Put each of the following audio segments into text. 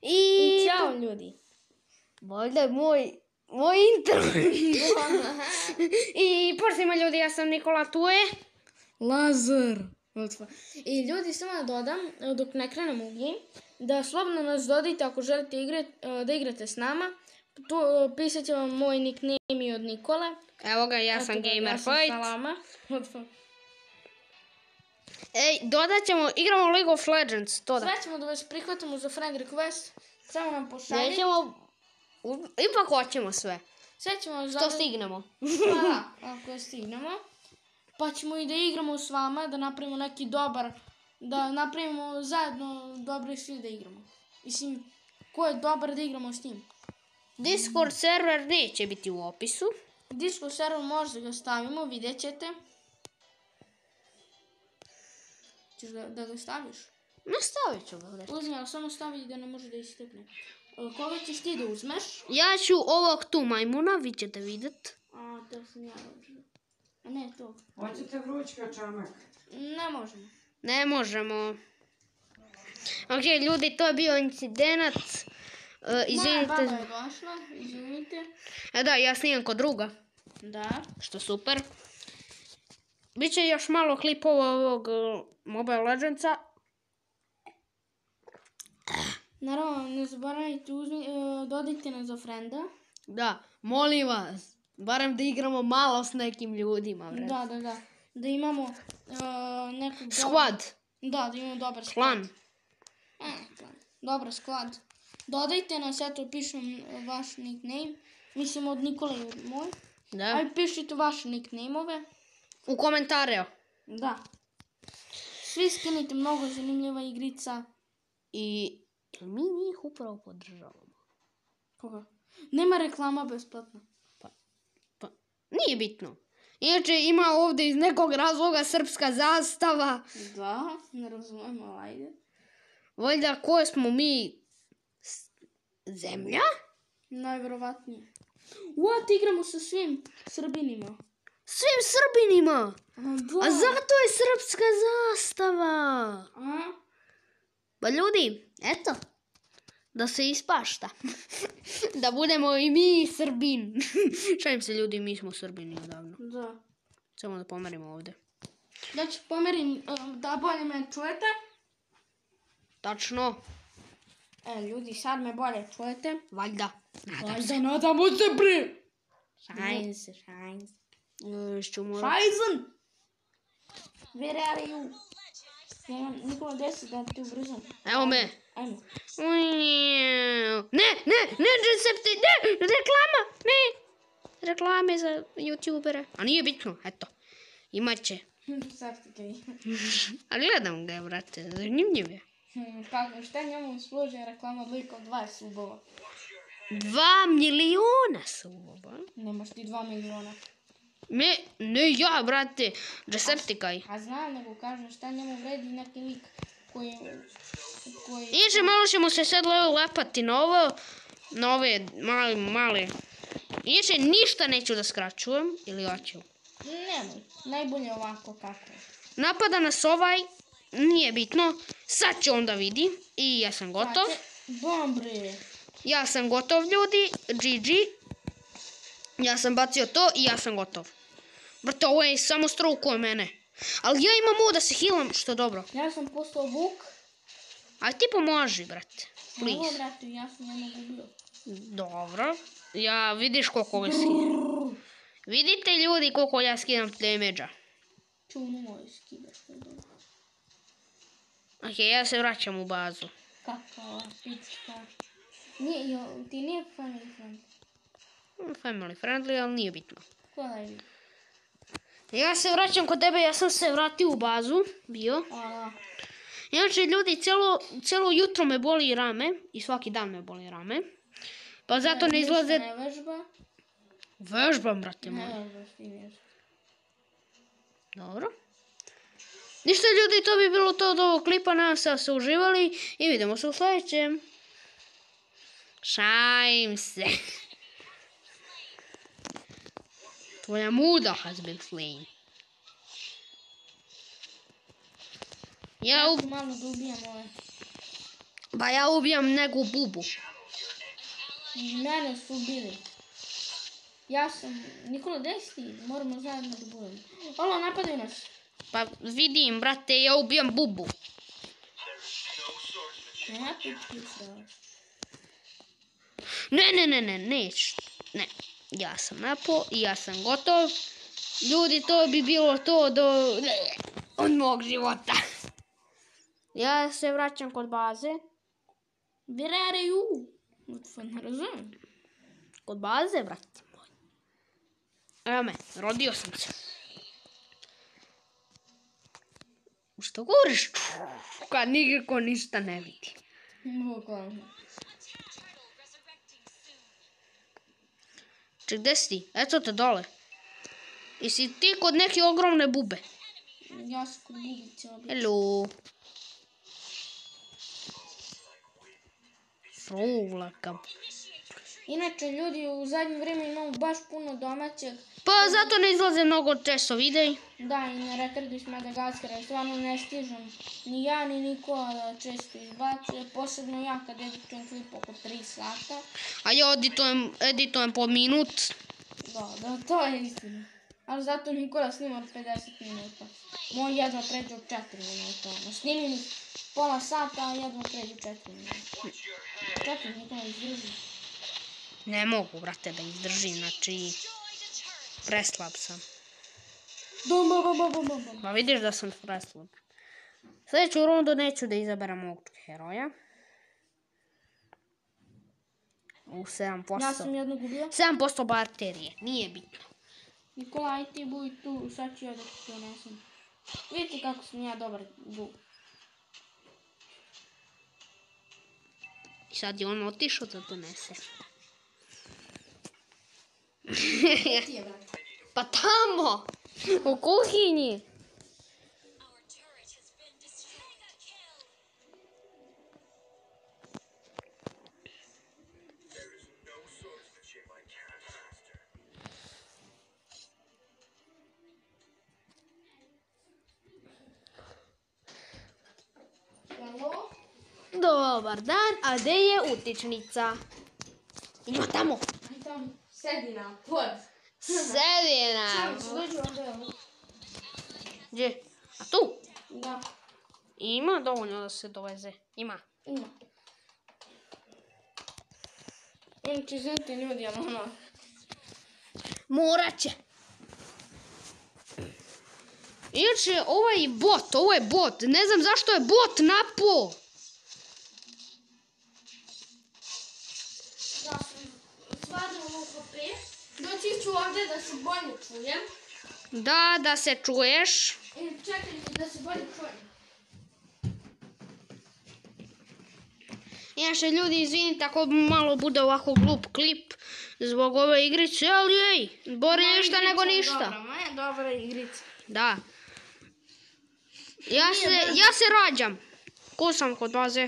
I Ćao ljudi. valjda je moj intro. I poštima ljudi, ja sam Nikola, tu je Lazar. I ljudi, samo da dodam, dok ne krenemo u game, da slobodno nas dodajte ako želite da igrate s nama. Tu pisat će vam moj nickname i od Nikole. Evo ga, ja sam Gamer Ja sam Fight. Salama. Ej, dodat ćemo, igramo League of Legends, to da. Sve ćemo da vas prihvatimo za friend request. Samo nam pošaljite. Nećemo, ipak hoćemo sve. Sve ćemo Što stignemo. Pa da, ako stignemo. Pa ćemo i da igramo s vama, da napravimo neki dobar, da napravimo zajedno dobre svi da igramo. Mislim, ko je dobar da igramo s njim. Discord server neće biti u opisu. Discord server možda ga stavimo, vidjet ćete. Ćeš da ga staviš? Nastavit ću ga. Uzmi, ali samo stavi da ne može da istekne. Koga ćeš ti da uzmeš? Ja ću ovog tu majmuna, vi ćete vidjet. A, to sam ja rođena. A ne to. Hoćete vrućka čamak? Ne možemo. Ne možemo. Ok, ljudi, to je bio incidenat. Moja Izvinite. baba je došla, izvinite. Da, ja snimam kod druga. Da. Što super. Biće još malo klipova ovog Mobile Legendsa. Naravno, ne zaboravite, dodajte nas za frenda. Da, molim vas. Barem da igramo malo s nekim ljudima. Bre. Da. Da imamo nekog... Squad. Da imamo dobar squad. Klan. Klan. Dobar squad. Dodajte nas, eto pišem vaš nickname. Mislim od Nikola i od moj. Da. Aj pišite vaše nickname-ove. U komentare. Da. Svi skinite, mnogo zanimljiva igrica. I mi njih upravo podržavamo. Koga? Nema reklama besplatno. Pa, nije bitno. Inače ima ovdje iz nekog razloga srpska zastava. Da, ne razumemo, ali ajde. Valjda koje smo mi zemlja? Najvjerovatnije. What, igramo sa svim Srbinima. Svim Srbinima! Da. A zato je srpska zastava! A? Pa ljudi, eto, da se ispašta. Da budemo i mi Srbin. Šalim se ljudi, mi smo Srbini odavno. Da. Samo da pomerimo ovdje. Da ću pomerim da bolje me čujete. Tačno. Ljudi, sad me bolje čujete. Valjda. Nadamo se bre. Šajn se. Šajzen. Where are you? Nikola, desi da ti ubrzam. Evo me. Ajmo. Ne, recepti, ne, reklama, ne. Reklame za youtubere. A nije bitno, eto. Imat će. Sad ti kaj. A gledam ga, brate, zanimljiv je. Kako, šta njemu služi reklama od lika od 20 subova? 2 miliona subova. Nemaš ti 2 miliona. Ne ja, brate, Decepticaj. A znam, nego kažem šta njemu vredi neki lik koji... Inače, malo ćemo se sad lepati na ovo, na ove male. Inače, ništa neću da skraćujem, ili hoću. Nemoj, najbolje ovako kako je. Napada nas ovaj, nije bitno, sad će onda vidi i ja sam gotov. Bombre. Ja sam gotov, ljudi, GG. Ja sam bacio to i ja sam gotov. Brate, ovo je samo stroke mene. Ali ja imam ovo da se healam, što je dobro. Ja sam postao Vuk. Aj ti pomoži, brate. Ovo, Please. brate, ja sam jednog ubio. Dobro. Ja vidiš koliko ovo skidam. Vidite ljudi koliko ja skidam damage-a. Čuno moj skidaš, to je dobro. Ok, ja se vraćam u bazu. Kakava pička. Ti nije family friend. Family friendly, ali nije bitno. Ko da je? Ja se vraćam kod tebe, ja sam se vratio u bazu, bio. Inače, ljudi, cijelo jutro me boli rame i svaki dan me boli rame. Pa zato ne izlaze... Ne vežba? Vežbam, brate moj. Ne vežbaš, ti vežbaš. Dobro. Ništa, ljudi, to bi bilo to od ovog klipa. Nadam se da ste uživali i vidimo se u sljedećem. Šajim se. Tvoja muda has been slain. Ja malo da ubijam ove. Pa ja ubijam neku bubu. Mene su ubili. Ja sam... Nikola, gdje si ti? Moramo zajedno da budemo. Alo, napadaju nas. Pa vidim, brate, ja ubijam bubu. Ja ti pisao. Ne, neć. Ne, ja sam napao i ja sam gotov. Ljudi, to bi bilo to od mog života. Ja se vraćam kod baze. Where are you? Ne razumijem. Kod baze, brate moj. Evo me, rodio sam se. Što govoriš? Kad nikako ništa ne vidi. Bukvalno. Ček, gde si ti? Eto te dole. Jesi ti kod neke ogromne bube? Ja sam kod bubice obično. Hello. Frulaka. Inače, ljudi, u zadnje vrijeme imamo baš puno domaćeg. Pa zato ne izlaze mnogo često videi. Da, i na Retardu iz Madagaskara. Stvarno ne stižem. Ni ja, ni Nikola da često izbacuje. Posebno ja kad editujem klip oko 3 sata. A ja editujem po minut. Da, to je istina. Ali zato Nikola snima od 50 minuta. Moj jedva pređe od 4 minuta. Snimim pola sata, a jedva pređe 4 minuta. Čekaj, Nikola izdrži. Ne mogu, brate, da izdržim, znači... Preslab sam. Bum. Ma vidiš da sam preslab. Sljedeću rundu neću da izaberem ovog heroja. U 7%. Ja sam jednog ubio. 7% baterije, nije bitno. Nikola, aj ti buj tu, sad ću ja da ti donesem. Vidite kako sam ja dobar bu. I sad je on otišao da donese. Ti je, brate. Pa tamo! U kuhinji! Halo? Dobar dan, a gdje je utičnica? Ima tamo. Aj tamo, sedi na pod. Sedi na... Samo se dođu ovdje. Gdje? A tu? Da, Ima dovoljno da se doveze. Ima. ima. Inače, znate ljudi, ali ono... Morat će. Inače, ovo je bot. Ne znam zašto je bot napao. Ja sam stvarno ovo prije. Doći ću ovdje da se bolje čujem. Da se čuješ. I čekajte da se bolje čujem. Inače, ljudi, izvinite ako malo bude ovako glup klip zbog ove igrice, ali ej, bolje ništa nego ništa. Dobra, moja dobra igrica. Da. Ja se rađam. Ko sam kod baze?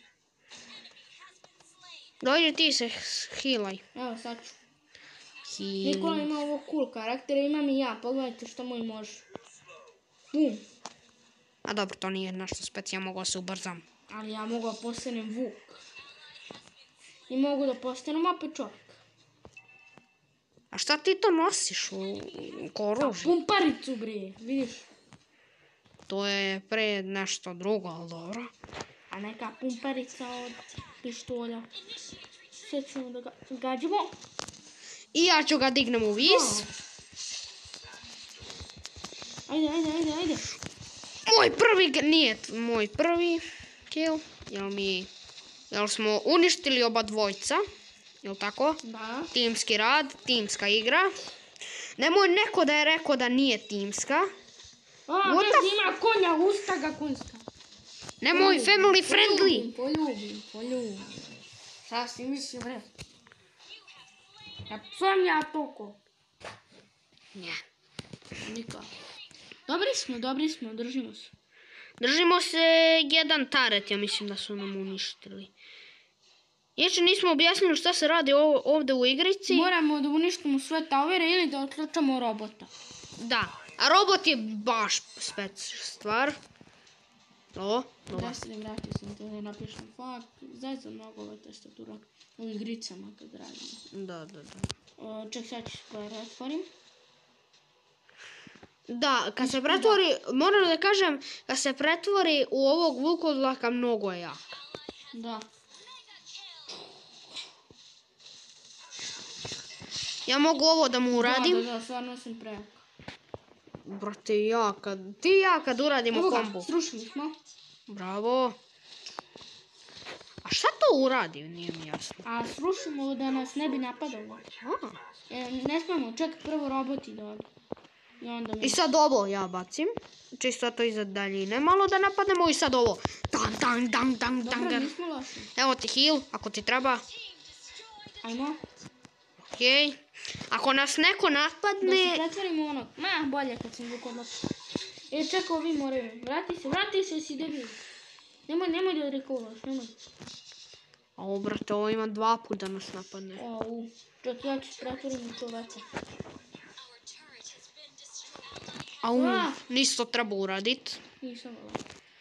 Dođi ti se healaj. Evo sad ću. Nikola ima ovo cool karaktere, imam i ja. Pogledajte što moj može. Bum. A dobro, to nije nešto specijalno, mogu se ubrzam. Ali ja mogu da postanem vuk. I mogu da postanem opet čovjek. A šta ti to nosiš ko oružje? Pumparicu bre, vidiš? To je pre nešto drugo, ali dobro. A neka pumparica od pištolja. Sve ćemo da ga gađamo. I ja ću ga dignem u vis. Ajde. Moj prvi, nije moj prvi kill. Jel smo uništili oba dvojca? Jel tako? Da. Timski rad, timska igra. Nemoj neko da je rekao da nije timska. Već ima konja, usta ga konjska. Nemoj family friendly. Poljubim. Šta si misli, bre? Ja psujem ja toko. Ne. Nikak. Dobri smo, držimo se. Držimo se jedan taret, ja mislim da su nam uništili. Inače nismo objasnili šta se radi ovdje u igrici. Moramo da uništimo sve towere ili da otključamo robota. Da, a robot je baš spec stvar. Ovo? Desni, vratio sam te da napišem fak. Zaista mnogo ove tastatura. U igricama kad radimo. Da. Ček, sad ću pretvorim. Da, kad se pretvori, moram da kažem, kad se pretvori u ovog vukodlaka, mnogo je jak. Da. Ja mogu ovo da mu uradim. Da, stvarno sam prejak. Brate, ti i ja kad uradimo Evo ga, kombo. srušili smo. Bravo. A šta to uradi, nije mi jasno. A srušimo da nas ne bi napadalo. Ne smemo, čak prvo roboti da odu. I sad ovo ja bacim. Čisto to iza daljine. Malo da napadnemo i sad ovo. Dobro, nismo loši. Evo ti heal, ako ti treba. Ajmo. Okej. Ako nas neko Da se napadne... pretvorimo u onog. Bolje kad sam vukodlak. Čekaj, ovi moraju. Vrati se, si debil. Nemoj da rekolaš, nemoj. Ovo, brate, ovo ima 2 puta da nas napadne. Čak, ja ću pretvorim u to veće. Nisi to treba uradit. Nisam ovo.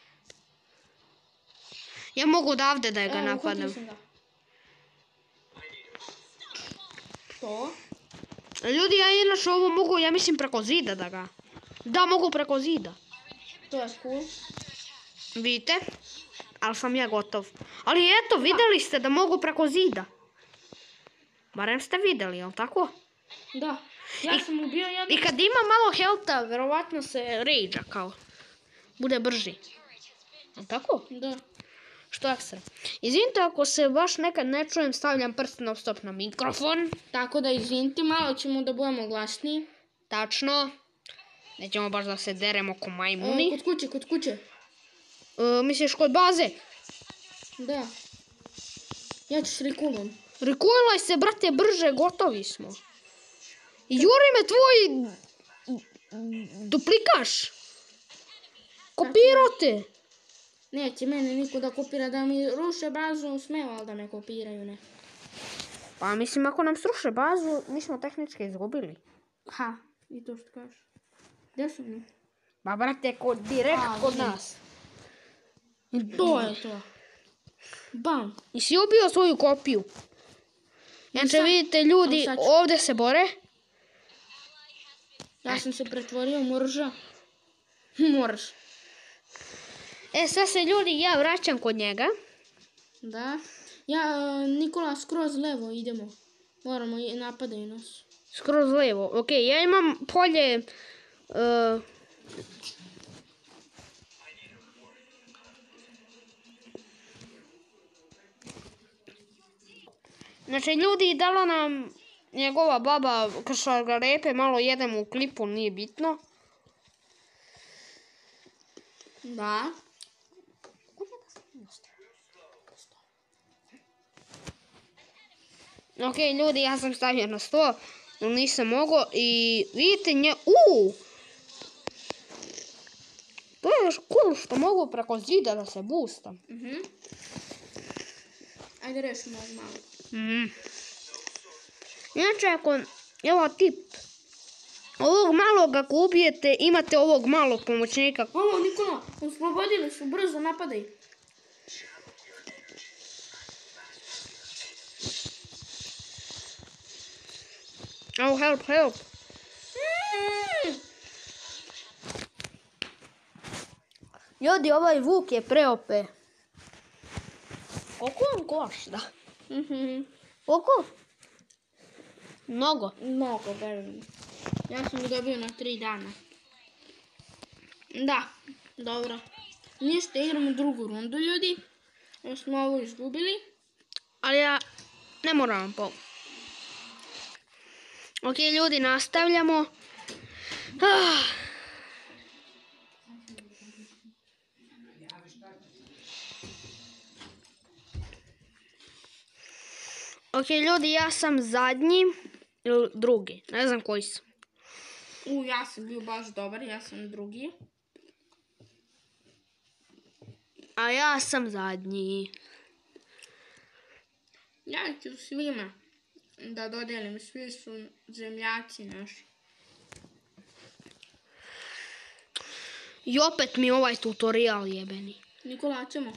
Ja mogu odavde da ga napadnem. Uhvatio sam ga. To? Ljudi, ja inače ovo mogu, ja mislim, preko zida da ga... Da, mogu preko zida. To je cool. Vidite? Ali sam ja gotov. Ali eto, vidjeli ste da mogu preko zida. Barem ste vidjeli, jel tako? Da. Ja sam ubio jedno. I kad ima malo healtha, verovatno se rage-a kao. Bude brži. Jel tako? Da. Što ekstra. Izvinite ako se baš nekad ne čujem, stavljam prst non stop na mikrofon. Tako da izvinite, malo ćemo da budemo glasniji. Tačno. Nećemo baš da se deremo ko majmuni. Kod kuće. Misliš kod baze? Da. Ja ću s rekulom. Rekulaj se, brate, brže, gotovi smo. Juri me tvoj duplikaš. Kopirao te. Neće mene niko da kopira, da mi ruše bazu, smeo, ali da me kopiraju, ne. Pa mislim, ako nam sruše bazu, mi smo tehnički izgubili. I to što kažeš. Gdje su mi? Ba, brate, direkt kod nas. To je to. Bam. I si ubio svoju kopiju. Znači, vidite, ljudi ovdje se bore. Ja sam se pretvorio u morža. Moraš. Sad se ljudi, ja vraćam kod njega. Da. Nikola, skroz levo idemo. Moramo, napadaju nas. Skroz levo. Ok, ja imam polje... Znači, ljudi, dala nam njegova baba šargarepe, malo jedemo u klipu, nije bitno. Da. Ok, ljudi, ja sam stavio na 100, no nisam mogao i vidite to je cool što mogu preko zida da se boostam. Ajde rešimo ovo malo. Inače, evo tip, ovog malog ako ubijete, imate ovog malog pomoćnika. Ovo, Nikola, oslobodili su, brzo napadaj. Oh, help. Ljudi, ovaj Vuk je preope. Koliko on košta? Koliko? Mnogo, verujem. Ja sam ga dobio na 3 dana. Da, dobro. Ništa, igramo drugu rundu, ljudi. Još smo ovo izgubili. Ali ja ne moram Ok, ljudi, nastavljamo. Ok, ljudi, ja sam zadnji ili drugi, ne znam koji sam. Ja sam bio baš dobar, ja sam drugi. A ja sam zadnji. Ja ću svima da dodelim, svi su zemljaci naši. I opet mi ovaj tutorial jebeni. Nikola, ćemo.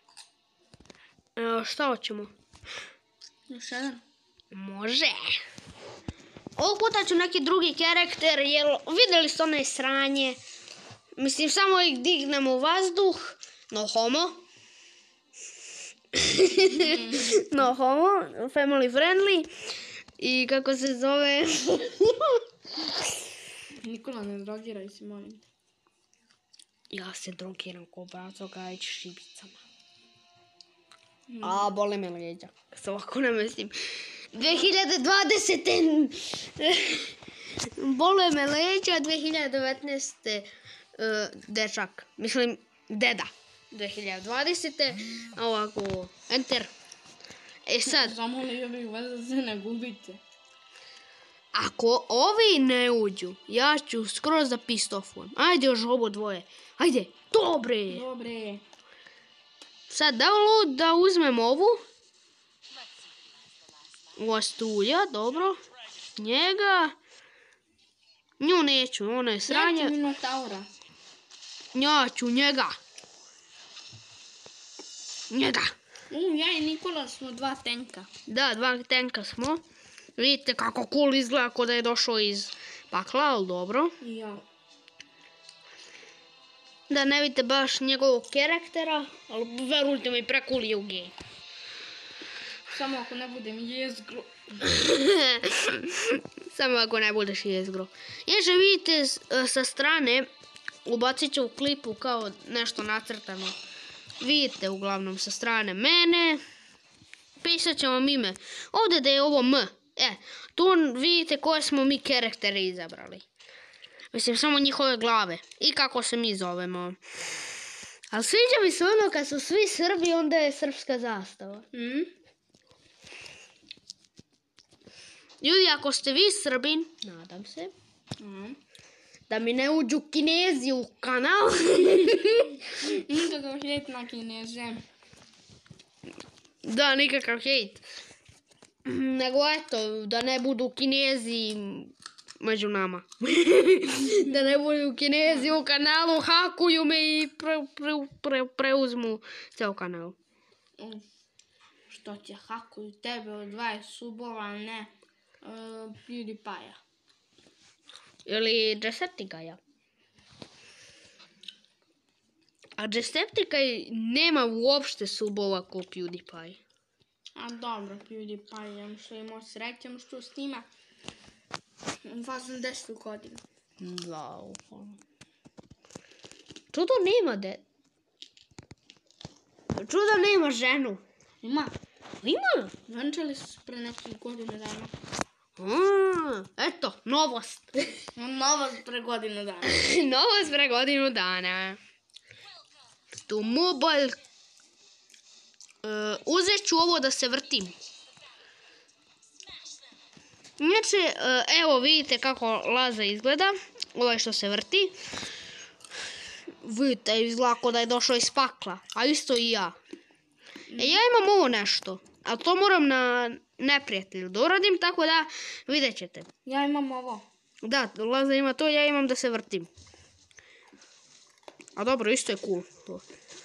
Šta hoćemo? Još jedan. Može. Ovog puta ću neki drugi karakter, jer vidjeli ste onaj sranje. Mislim, samo ih dignemo u vazduh. No homo. No homo, family friendly. I kako se zove... Nikola, ne drogiraj se, molim te. Ja se drogiram ko braco Gajić šibicama. A, bole me leđa. Kad se ovako namestim. 2020. Bole me leđa, 2019. Dečak. Mislim, deda. 2020. Ovako, enter. E sad, Zamolio bih vas da se ne gubite. ako ovi ne uđu, ja ću skroz da pistofujem. Ajde još ovo dvoje. Ajde, dobre. Dobre. Sad download da uzmem ovu. Ostulja, dobro. Njega. Nju neću, ona je sranje. Ja ću Minotaura. Ja ću njega. Njega. Ja i Nikola smo 2 tenka. Da, 2 tenka smo. Vidite kako cool izgleda ko da je došao iz pakla, ali dobro. I ja. Da ne vidite baš njegovog karaktera, ali verujte mi, precool je u game. Samo ako ne budem jezgro. Samo ako ne budeš jezgro. Inače vidite sa strane, ubacit ću u klipu kao nešto nacrtano. Vidite uglavnom sa strane mene. Pisat ću vam ime. Ovdje da je ovo M. Tu vidite koje smo mi karaktere izabrali. Mislim, samo njihove glave. I kako se mi zovemo. Ali sviđa mi se ono kad su svi Srbi, onda je srpska zastava. Ljudi, ako ste vi Srbin, nadam se, da mi ne uđu Kinezi u kanal. Nikakav hejt na Kineze. Da, nikakav hejt. Nego eto, da ne budu Kinezi među nama. Da ne budu Kinezi u kanalu, hakuju me i preuzmu ceo kanal. Što će hakuju tebe od 20 subova, ne PewDiePie-a. Ili Jacksepticeye. A Jacksepticeye nema uopšte subova ko PewDiePie. A dobro, PewDiePie, ja što imao srećem što snima. Vas sam 10 godina. Da, Čudo nema Čudo nema ženu. Ima. Ima? Venčali su pre nekih godina dana. Eto, novost. Novost pre godinu dana. Novost pre godinu dana. Tu mobile. Uzet ću ovo da se vrtim. Inače, evo vidite kako Laza izgleda. Ovaj što se vrti. Vidite, izgleda kao da je došao iz pakla. A isto i ja. Ja imam ovo nešto. A to moram na neprijatelju da uradim, tako da vidjet ćete. Ja imam ovo. Da, Laza ima to, ja imam da se vrtim. A dobro, isto je cool to.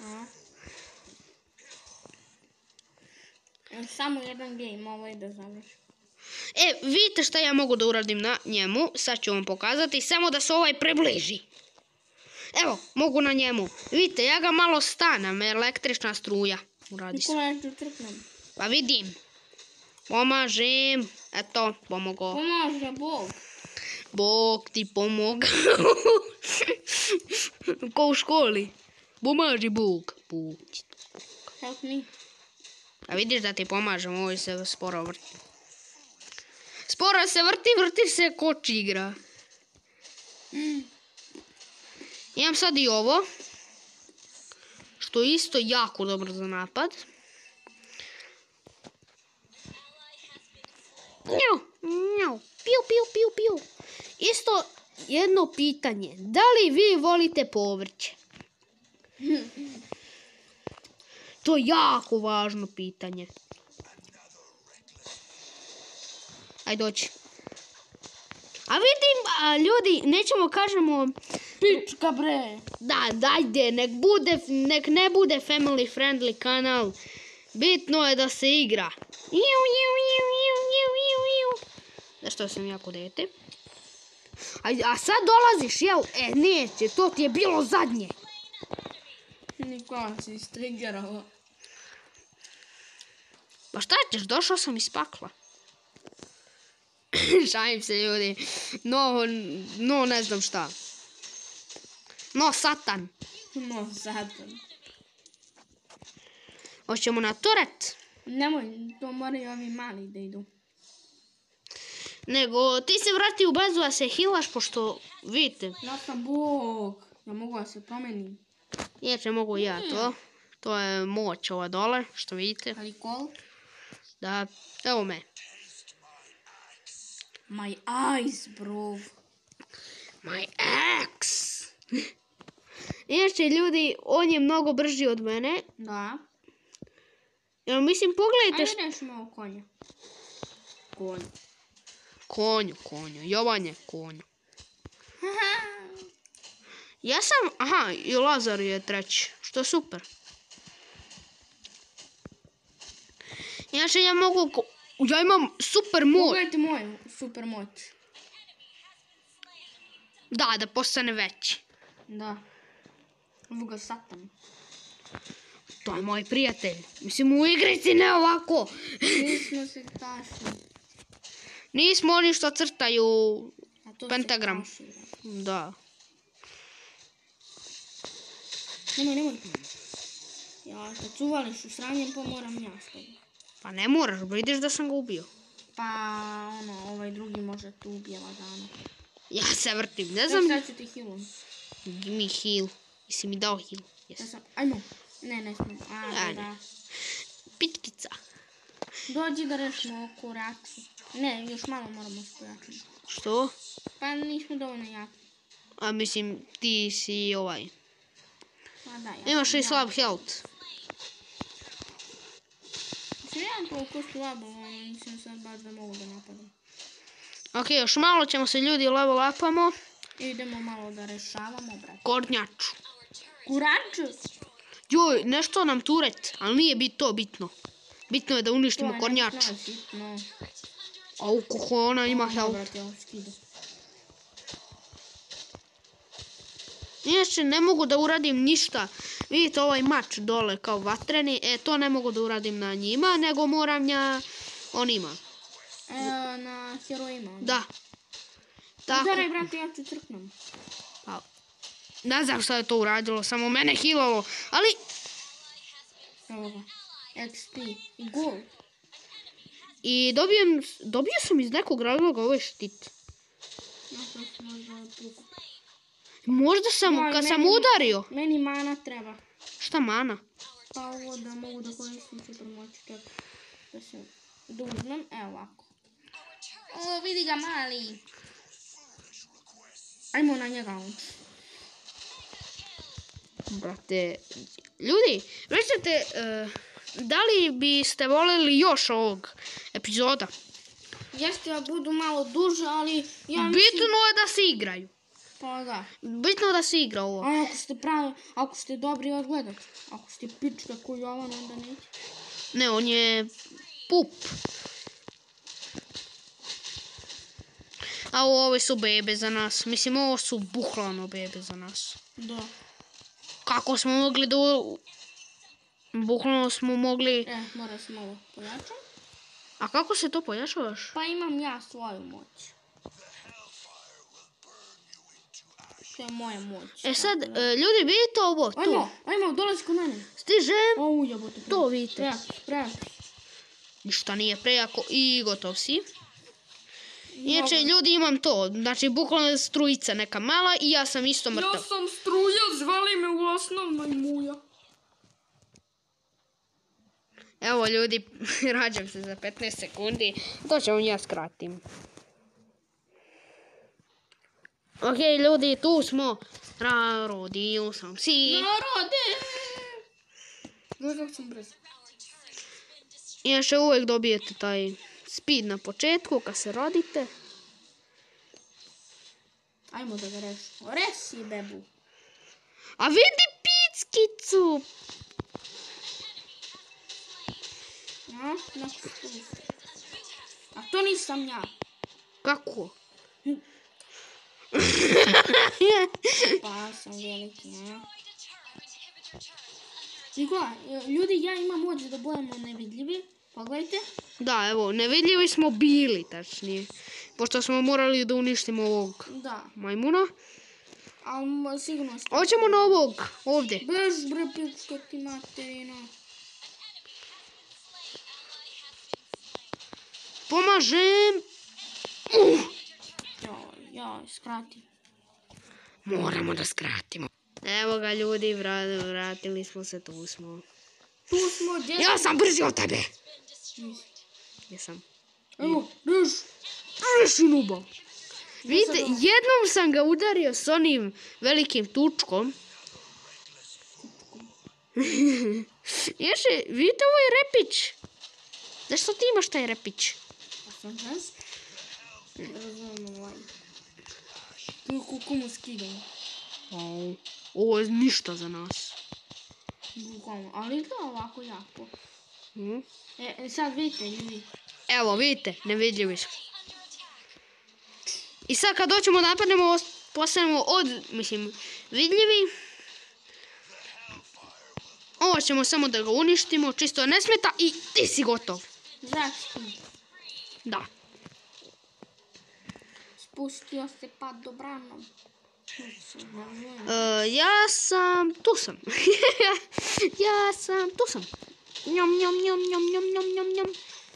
Samo jedan game, ovo je da završim. Vidite šta ja mogu da uradim na njemu. Sad ću vam pokazati, samo da se ovaj približi. Evo, mogu na njemu. Vidite, ja ga malo stanem, električna struja. Uradi se. Nikola, ja ću trknem. Pa vidim. Pomažem. Eto, pomogao. Pomaže Bog. Bog ti pomogao. Ko u školi. Pomaži Bog. Bog ti. Help me. A vidiš da ti pomažem, ovo se sporo vrti. Sporo se vrti se koč igra. Imam sad i ovo. Što je isto jako dobro za napad. Njau, njau, piu. Isto jedno pitanje. Da li vi volite povrće? To je jako važno pitanje. Ajde doći. A vidim, ljudi, nećemo kažemo Pička bre. Da, dajde, nek ne bude family friendly kanal. Bitno je da se igra. Zašto sam jako dete? A sad dolaziš, jel? Neće, to ti je bilo zadnje. Nikola si istriggerala. Pa šta ćeš, došao sam iz pakla. Šalim se, ljudi. No, ne znam šta. No, Satan. No, Satan. Hoćemo na toret. Nemoj, to moraju ovi mali da idu. Nego, ti se vrati u bazu, a se hilaš, pošto, vidite. Ja sam Bog. Ja mogu da se promenim. Neće mogu ja to. To je moć ova dole, što vidite. Ali kol? Da, evo me. My eyes, bro. My ex. Inače, ljudi, on je mnogo brži od mene. Da. Ja, mislim, pogledajte Ajde nešto malo konja. Konju. Jovanje, konju. Ja sam, aha, i Lazar je treći, što je super. Inače, ja imam super moć. Pogledajte moju super moć. Da postane veći. Da. Evo ga Satan. To je moj prijatelj. Mislim, u igrici ne ovako. Nismo se tašli. Nismo oni što crtaju A to pentagram. se taši. Da. Nemoj. Ja, kad cuvališ u sranjem, pa moram ja s tobom. Pa ne moraš, vidiš da sam ga ubio. Pa, ovaj drugi može te ubije lagano. Ja se vrtim, ne znam. Sad ću ti healom. Give me heal. Jesi mi dao heal? Yes. Ajmo. Ne smem. Da. Pitkica. Dođi da rešimo kuraču. Ne, još malo moramo se pojačati. Što? Pa nismo dovoljno jaki. A mislim, ti si ovaj. Pa da, ja. Imaš i slab health. Mislim, ja toliko slabo, mislim sad baš da mogu da napadam. Ok, još malo ćemo se ljudi level upamo. Idemo malo da rešavamo, brate. Kornjaču. Kuraču? Joj, nešto nam turet, ali nije to bitno. Bitno je da uništimo kornjaču. To je bitno. Au, kako ona ima health. Brate, ovo skida. Inače, ne mogu da uradim ništa. Vidite ovaj mač dole kao vatreni. To ne mogu da uradim na njima, nego moram na onima. Na herojima. Da. Tako. Zaraj, brate, ja ću crknem. Pa, ne znam šta je to uradilo, samo mene healalo. Ali, Evo ga. XP i gold. i dobio sam iz nekog razloga ovaj štit. Ja sam možda drugo. Možda sam, kad sam udario. Meni mana treba. Šta mana? Pa ovo da mogu da koristim super moć. Da se uzmem. Evo ovako. O, vidi ga mali. Ajmo na njega on. Brate, ljudi, recite, da li biste voljeli još ovog epizoda? Jeste da budu malo duže, ali ja mislim... Bitno je da se igraju. Pa da. Bitno je da se igra ovo. A ako ste dobri odgledat. Ako ste pička ko Jovan, onda neće. Ne, on je pup. A ovo su bebe za nas. Mislim, ovo su bukvalno bebe za nas. Da. Kako smo mogli da... Bukvalno smo mogli... Mora se malo pojačam. A kako se to pojačavaš? Pa imam ja svoju moć. To je moja moć. Sad, ljudi, vidite ovo, tu. Ajmo, dolazi kod mene. Stižem. Jebote. To vidite. Prejak. Ništa nije prejako i gotov si. Inače, ljudi, imam to. Znači, bukvalno strujica neka mala i ja sam isto mrtav. Ja sam struja, zvali me u osnovnoj muja. Evo, ljudi, rađam se za 15 sekundi. To ćemo ja skratim. Ok, ljudi, tu smo. Rodio sam si. Narode! Gledam sam brzo. Inače, uvijek dobijete taj speed na početku kad se rodite. Ajmo da ga rešimo. Reši, bebu. A vidi pickicu! A, neko tu. A to nisam ja. Kako? Pa sam veliki, a? Nikola, ljudi, ja imam moć da budemo nevidljivi. Pogledajte. Da, evo, nevidljivi smo bili, tačnije. Pošto smo morali da uništimo ovog Da, majmuna. ali sigurno ste. Hoćemo na ovog, ovdje. Bež bre, pička ti materina. Pomažem! Joj, skrati. Moramo da skratimo. Evo ga ljudi, vratili smo se, tu smo. Tu smo, gdje? Ja sam brži od tebe! Jesam. Evo, bež. Reši nuba. Vidite, jednom sam ga udario s onim velikim tučkom. Ješe, vidite ovo je repić. Zašto ti imaš taj repić? Pa sam žens. Razumijem ovaj. Tu kuku mu skidam. Ovo je ništa za nas. Bukvalno, ali izgleda ovako jako. Mhm. Sad vidite, ljudi. Evo, vidite, nevidljivi smo. I sad kad doćemo napadnemo, postanemo vidljivi. Ovo ćemo samo da ga uništimo, čisto ne smeta i ti si gotov. Zašto? Da. Spustio se pad dobranom. Ja sam, tu sam. Ja sam, tu sam. Njom, njom, njom, njom, njom, njom, njom, njom.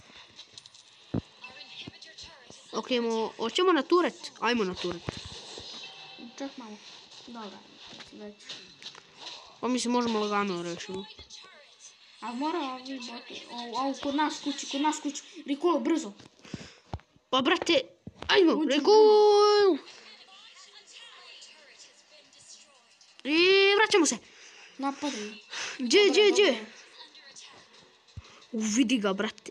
Ok, hoćemo na turet? Ajmo na turet. Ček malo. Dobra, već. Pa mi se možemo lagano rešimo. A mora ovi boti. Kod nas kući. Rikolo, brzo. Pa brate, ajmo, Rikol! I vraćamo se. Napadaj. Gdje? Vidi ga, brate.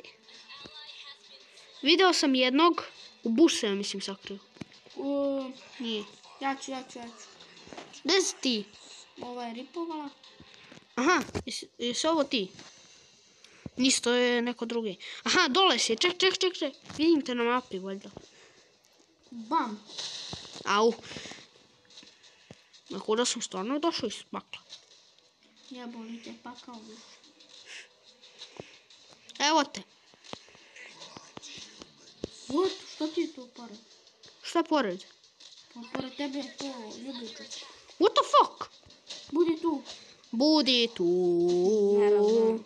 Video sam jednog, u busu ja mislim sakrio. Nije. Ja ću. Gdje si ti? Ova je ripovala. Aha, jesi ovo ti? Nis, to je neko drugi. Aha, dole si, ček. Vidim te na mapi, valjda. Bam. Au. Ako da sam stvarno došao iz pakla. Ja boli te pakao više. Evo te. What? Što ti je to pored? Šta pored? Pa pored tebe je to ljubica. What the fuck? Budi tu. Budi tu. Ne razumijem.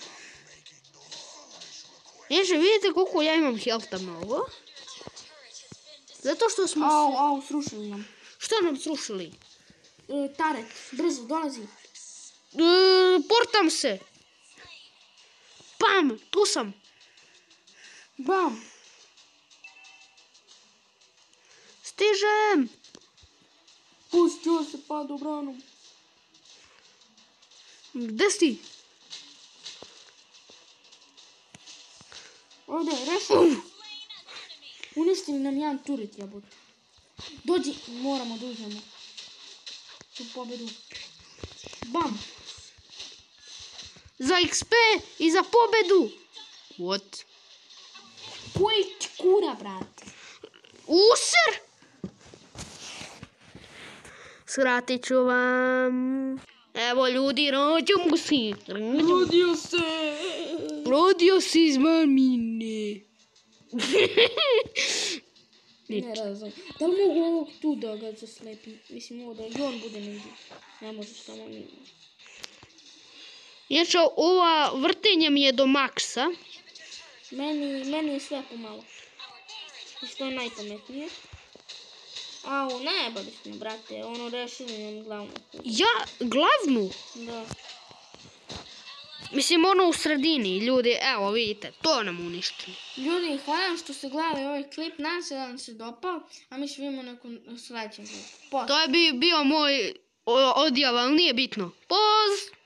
Ježe, vidite koliko ja imam healtha mnogo? Zato što smo... Au, srušili nam. Što nam srušili? Taret, brzo, dolazi. Portam se. Pam, tu sam. Bam. Stižem. Pustio se pad obranom. Gde si? Ovdje, rešimo. Uništili nam jedan turet, jebote. Dođi, moramo da uzmemo tu pobedu. Bam. Za XP i za pobedu. What? Koji ti kura, brate? User! Skratit ću vam. Evo ljudi, rađamo si. Rodio se iz mamine. Ne razum. Da li mogu ovog tu da ga zaslepim? Mislim, ovo da i on bude negdje. Ne možeš samo mi. Znači, ova vrtenja mi je do maksa. Meni je sve pomalo. I što je najpametnije. Au, najebali smo, brate. Ono, rešili nam glavnu. Ja, glavnu? Da. Mislim, ono u sredini, ljudi, evo vidite, to nam uništili. Ljudi, hvala vam što ste gledali ovaj klip. Nadam se da vam se dopao. A mi se vidimo nakon sljedećeg klipa. To je bio moj odjav, ali nije bitno. Poz!